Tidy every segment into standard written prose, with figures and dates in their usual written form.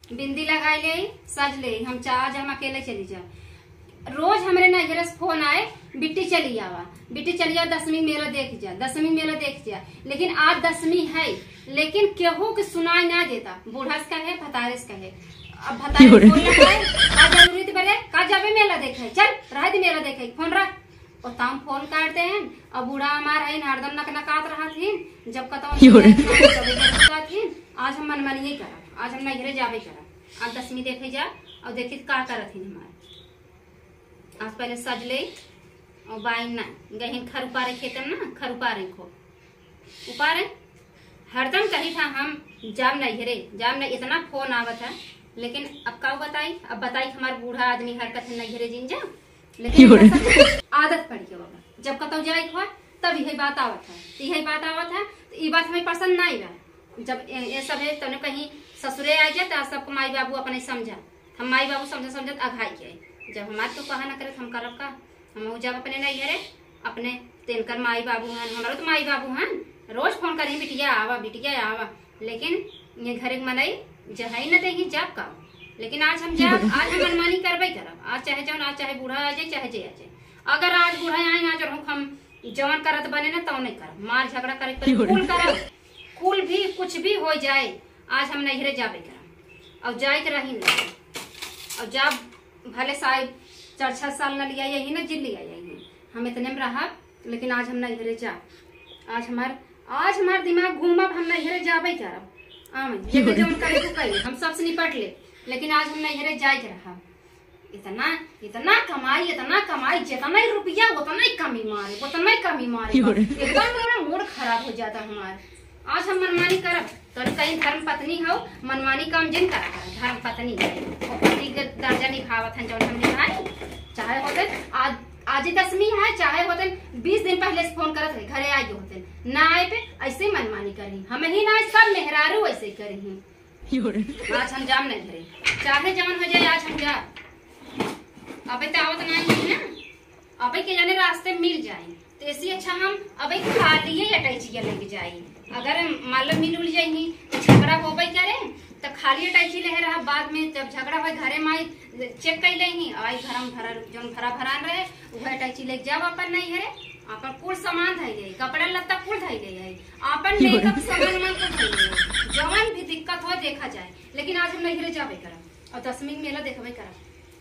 बिंदी लगा ले, सज ले, हम आज हम अकेले चली जाए। रोज हमारे नजर से फोन आए, बिट्टी चली आवा, बिट्टी चली आवा, 10वीं मेला देख जा, 10वीं मेला देख जा। लेकिन आज 10वीं है, लेकिन केहू के सुनाई ना देता। बूढ़ा से कहे, भतारे से कहे, अब भतारे बोलना है का जरूरी बोले का जाबे मेला देखे, चल रह दे मेला देखे, फोन रख। और ताम फोन काटते हैं। अब बूढ़ा हमारा है हरदम नकनकात रहा थी, जब थी। आज हम मनमानी नहीं करा, आज हम नजरे जाबे करा। आज 10वीं देखे जा और देखी का करत थी हमारे। आज पहले सज ले और बाइन ना गहिन खर उपारे खेतन ना, खर उपारे खो उपारे हरदम कही था हम जाम नहीं, इतना फोन आवत है। लेकिन अब का बताई, अब बताई हमारे बूढ़ा आदमी हरकत नजरे जिन जा। लेकिन आदत पड़ गई बाबा, जब कतौ जाए हो तब यही बात आवत है, यही बात आवत है। तो ये बात हमें पसंद नहीं रहा। जब ये सब है तो कहीं ससुरे आ जाए तो सबको माई बाबू अपने समझा, हम माई बाबू समझत अघाई गए। जब हमारे तो कहा ना करे हम करब का, हम जब अपने नहीं घरे अपने तेनकर माई बाबू हैं, हमारे तो माई बाबू हैं, रोज फोन करें बिटिया आवा। लेकिन ये घरे मनई जहाई न देगी जब का। लेकिन आज हम जब आज हम मनमानी करबे करब। आज चाहे बूढ़ा आ जाए चाहे जे आ जाए। अगर आज बूढ़ा आए आज हम जवन करत बने ना तो नहीं करब, मार झगड़ा करे कुल करब, कुल भी कुछ भी हो जाए। आज हम नहरे जाबे करब और जाए रही नहीं। और जब भले साहब 4-6 साल न लिया यही ना जिल लिया यही, हम इतने में रहा। लेकिन आज हम नहरे जा, आज हमार दिमाग घूमब, हम नहरे जाबे करब। हम सबसे निपट ले। लेकिन आज हम नहरे जाए के रहा। इतना कमाई जितना ही रुपया उतना ही कमी मारे एकदम मेरा मूड खराब हो जाता हमारा। आज हम मनमानी करब तो कहीं धर्म पत्नी हो, मनमानी काम जिन करा धर्म पत्नी पति के दर्जा निभावत है। जब हम निभाए चाहे होते आज 10वीं है, चाहे होते 20 दिन पहले से फोन करत है, घरे आए होते ना आए पे ऐसे मनमानी करी। हमें ही ना सब मेहरारू ऐसे करी। आज हम जाम नहीं घरे, चाहे जवन हो जाए आज हम जा। अबे तो आवत नहीं है ना, अबे के जाने रास्ते मिल जाए तो ऐसी अच्छा हम अबे खाली अटैचिया लेके जाए। अगर मान लो मिल उल जाएंगी तो झगड़ा हो गई करे तो खाली अटैची ले रहा। बाद में जब झगड़ा हो घरे माई चेक कर लेंगी, आई घरम भरान रहे वह अटैची लेके जाओ अपन नहीं है। अपन कुल सामान धई गई, कपड़ा लत्ता कुल धई गई है, अपन मेकअप सामान मन को धई गई। जवन भी दिक्कत हो देखा जाए। लेकिन आज हम नहरे जाबे करब और 10वीं मेला देखबे करब।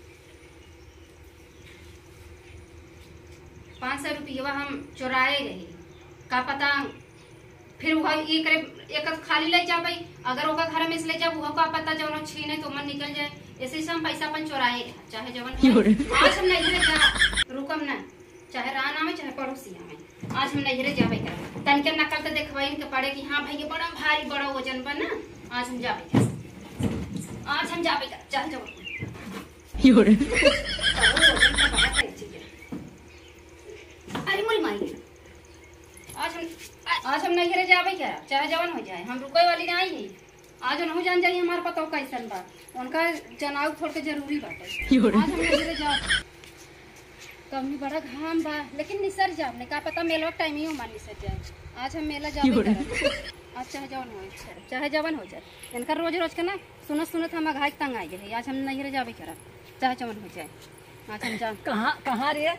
500 रुपया हम चुराए रही, का पता फिर वह एक खाली ले जाबे। अगर ओका घर में से ले जाब, का पता जवन छीने तो मन निकल जाए। ऐसे से हम पैसा अपन चुराए रहा, चाहे जवन आज हम नहरे जा रुकम ना, चाहे राना में चाहे पड़ोसिया में। आज हम नहरे जाबे करब। तनके नकल तो देखवाई के पड़े कि हाँ भाई बड़ा भारी बड़ा वजन बना। आज हम जाबे करब, आज हम जाबे करब, चल जाओ। अरे मोरी माई आज हम नहरे जाबे करब, चाहे जवन हो जाए। हम रुके वाली नहीं है। आज न जान जाइए हमारे पता कैसन बा, उनका जनाव थोड़ के जरूरी बाटे। आज हम नहरे जाब, कभी बड़ा घाम बा लेकिन निसर जाब ने का पता मेला टाइम ही हमार निसर जाए। आज हम मेला जाबे करब, आज चाहे जवन हो जाए। इनका रोज के ना सुनत हम घाय तंग आई गए। आज हम नहरे जाबे करब, चाहे जवन हो जाए। आज हम जा कहाँ रे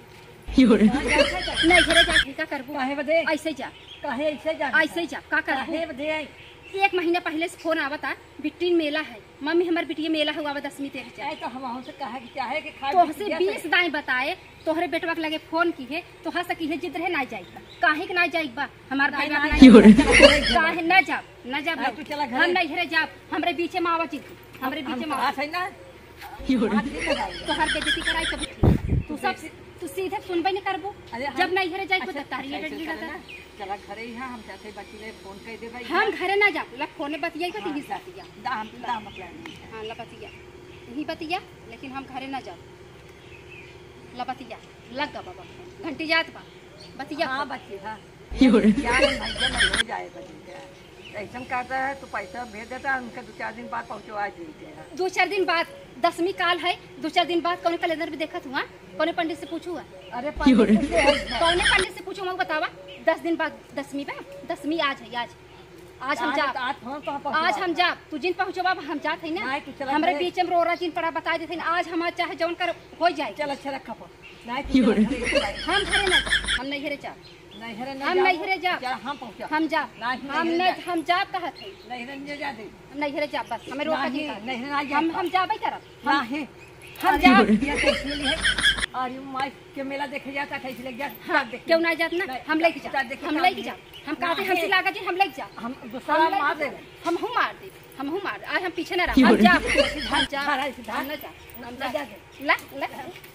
नहरे जा का करबू काहे बदे ऐसे जा, काहे ऐसे जा का करबू बदे। 1 महीना पहले से फोन आवता बिट्टी मेला है, मम्मी हमारे बिटिया मेला हुआ 10वीं देख जाए। तो हम से कहे कि चाहे कि खाए तो से 20 दाई बताए तोहरे बेटवा के लगे फोन की है तो हस की है जिद रहे ना जाइबा, काहे के ना जाइबा। हमार भाई काहे ना जाब तू चला हम नहीं घरे जाब। हमरे बीचे में आवा चित, हमरे बीचे में है ना तोहर बेइज्जती कराई कभी। तू सीधे सुनबे नहीं करबो। जब नहीं घरे जाई तो तारी चला घरे ही हम जाते बच्ची ले फोन कर दे भाई। हम घरे ना जाब, ला फोन बतियाई को टीवी साथिया दाम मतलब हां ला बतिया यही बतिया। लेकिन हम घरे ना जाब, ला बतिया लग गा बाबा घंटी जात बा बतिया। हां बच्ची हां यार हो जाए बच्ची ऐसा कहता है तो पैसा भेज देता है। उनके 2-4 दिन बाद पहुंचवा देते हैं। 2-4 दिन बाद 10वीं काल है, 2-4 दिन बाद कौन कैलेंडर भी देखा हुआ, कौन पंडित से पूछूआ। अरे कौन पंडित से पूछूँ बतावा। 10 दिन बाद 10वीं बा, 10वीं आज है। आज आज हम जा आज हम जा तू जिन पहुंचो बाबा हम जात है ना हमरे बीच में रोरा जिन पड़ा बता देते आज हम चाहे जौन कर हो जाए चल अच्छा रखा पर हम घरे ना हम नहीं घरे जा हम नहीं घरे जा हम पहुंचा हम जा हम जा कहा थे नहीं जा दे नहीं घरे जा बस हमें रोका नहीं हम जाबे करब नहीं हम जा अरे माई के मेला देखे जाता कैसे लग जा क्यों ना जात ना हम लेके जा हम लेके जा हम कहते हमसे लागा जी हम लेके जा हम दूसरा मार दे हम हूं मार दे हम हूं मार आज हम पीछे ना रह हम जा हम जा हम ना जा हम जा ला ला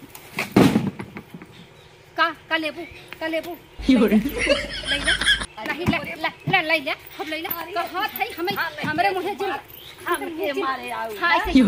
का लेबू ले ले नहीं ले ले ले हम ले ले कहा थे हमें हमरे मुंह जिन हम के मारे आओ हां ऐसे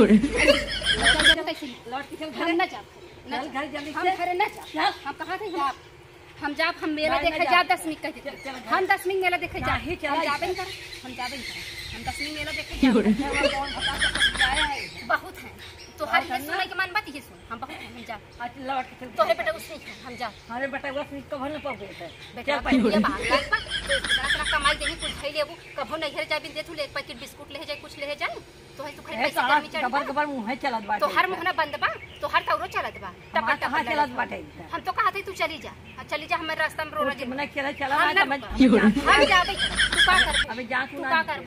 लौट के घर ना जा घर जल्दी हम घरे ना जा हम कहा थे जा हम मेला देखे जा 10 मिनट कह हम 10 मिनट मेला देखे जा हम जाबे कर हम 10 मिनट मेला देखे जा बहुत है तो हर के सुने के मन बात ही सुन हम बहुत हम जा लौट के तो है बेटा उसने हम जा अरे बेटा उसने तो भर न पाओगे बेटा ये बात लाग बा तेरा कमाई देही कुछ खाई लेबू कभो नहीं घर जाबी दे तू ले एक पैकेट बिस्कुट ले जाए कुछ ले जाए तो है तू खाई पैसे गर्मी चढ़ गबर मुंह है चलत बा तो हर मुहना बंद बा तो हर तौरो चलत बा टपा टपा चलत बाटे हम तो कहते तू चली जा हमारे रास्ता में रोरा जी मने चला हम जाबे तू का कर अबे जा तू का कर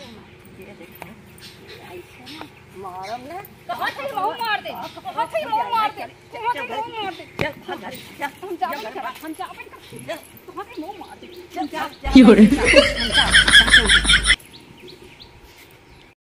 मारम ने कहां थे वो मार दे कहां थे वो मार दे कहां थे वो मार दे चल घर चल हम जाबे कर कहां थे वो मार दे चल जा